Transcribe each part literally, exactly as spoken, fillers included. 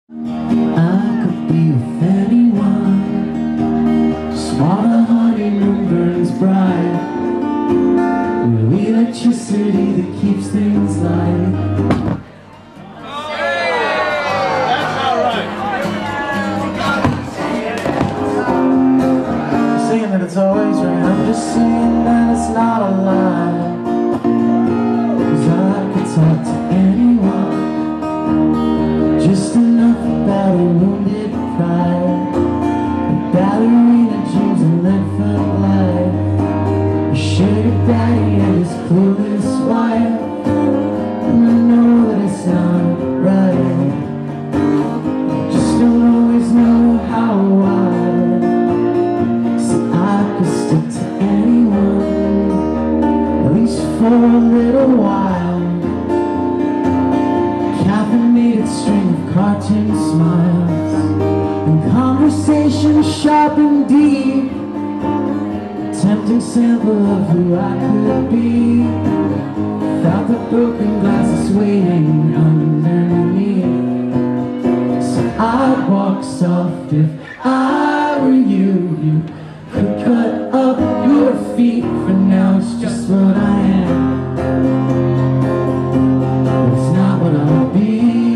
I could be with anyone, just while the honeymoon burns bright. The electricity that keeps things light. That's all right. You're saying that it's always right. I'm just saying that it's not a lie. 'Cause I could talk to anyone, just enough about a wounded pride, a ballerina dreams and infant life, a sugar daddy and his clueless wife. And I know that it's not right, just don't always know how wide. See, I could stick to anyone, at least for a little while. Caffeinated string of cartoon smiles and conversation sharp and deep, tempting sample of who I could be, without the broken glasses waiting underneath. So I'd walk soft if I were you. You could cut up your feet, for now it's just what I am. It's not what I'll be.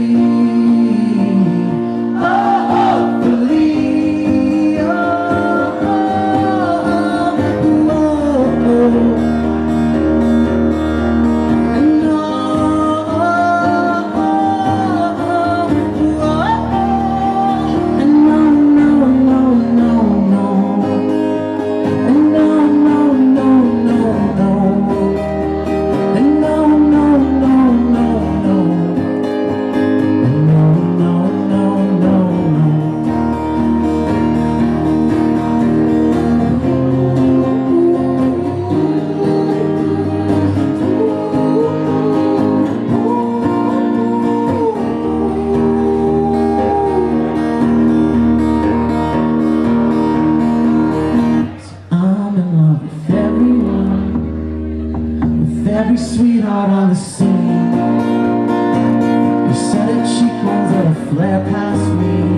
Every sweetheart on the scene, you said it cheek ones that a flare past me.